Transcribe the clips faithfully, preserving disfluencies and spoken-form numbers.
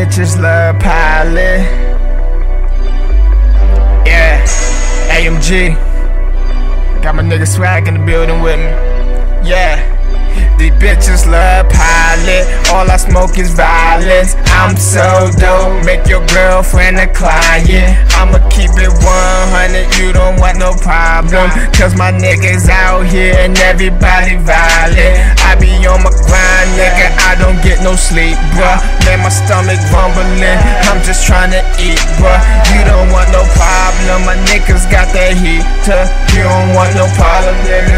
bitches love pilot. Yeah, A M G. Got my nigga Swag in the building with me. Yeah, these bitches love pilot. All I smoke is violence. I'm so dope, make your girlfriend a client. I'ma keep it one hundred, you don't want no problem. Cause my niggas out here and everybody violent. I be on my grind, nigga, I don't get no sleep, bruh. Man, my stomach rumbling, I'm just tryna eat, bruh. You don't want no problem, my niggas got that heater. You don't want no problem, nigga.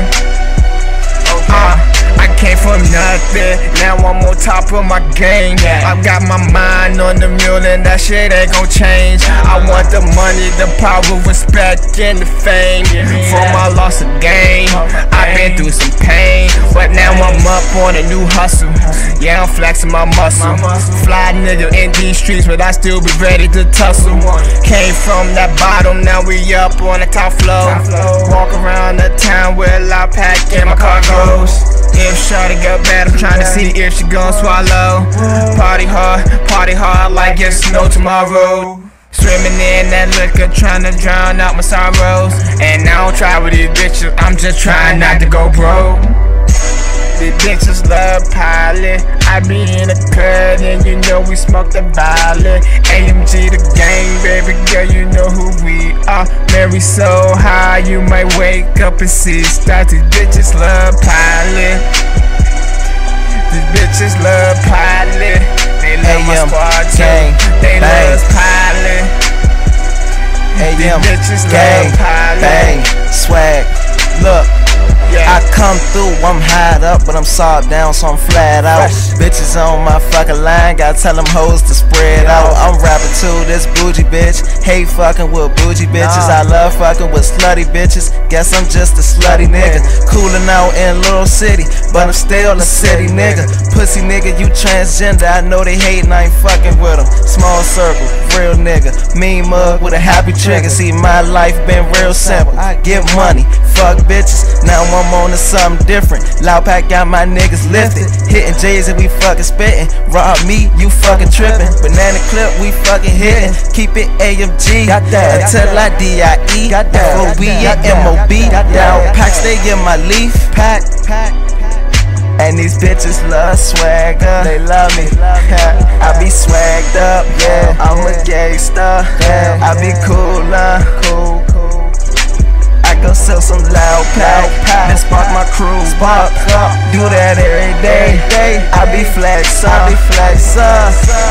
Uh, I came from nothing, now I'm on top of my game. I've got my mind on the mule and that shit ain't gon' change. I want the money, the power, respect, and the fame. From my loss of game, I've been through some pain, but now I'm up on a new hustle. Yeah, I'm flexing my muscle. Fly nigga in these streets, but I still be ready to tussle. Came from that bottom, now we up on the top floor. Walk around the town with a loud pack and my car goes. If shawty got bad, I'm trying to see if she gon' swallow. Party hard, party hard like it's no tomorrow. Swimming in that liquor, trying to drown out my sorrows. And I don't try with these bitches, I'm just trying not to go broke. These bitches love pilot. I be in the cut and you know we smoke the violet. A M G the gang, baby girl, you know who we are. Man, we so high, you might wake up and see stars. These bitches love pilot. These bitches love pilot. They love my squad too. They love pilot. These bitches love pilot. Bang, Swag, look. I come through, I'm high up, but I'm soft down, so I'm flat out. Bitches on my fucking line, gotta tell them hoes to spread out. I'm rapping to this bougie bitch, hate fucking with bougie bitches. I love fucking with slutty bitches, guess I'm just a slutty nigga. Coolin' out in Little City, but I'm still a city nigga. Pussy nigga, you transgender, I know they hatin', I ain't fucking with them. Small circle, real nigga, mean mug with a happy trigger. See, my life been real simple, I get money, fuck bitches, now I'm on to something different. Loud Pack got my niggas lifted, hitting J's and we fucking spittin'. Rob me, you fucking trippin'. Banana clip, we fucking hittin'. Keep it A M G until I D I E. F O B and M O B. Loud Pack stay in my leaf. Pack, pack. And these bitches love swagger, they love me. I be swagged up, yeah. I'm a gangsta, yeah. I be cooler, cool, cool. I go sell some Loud Pack, then spark my crew, spark up. Do that every day. I be flexin', I be flexin'.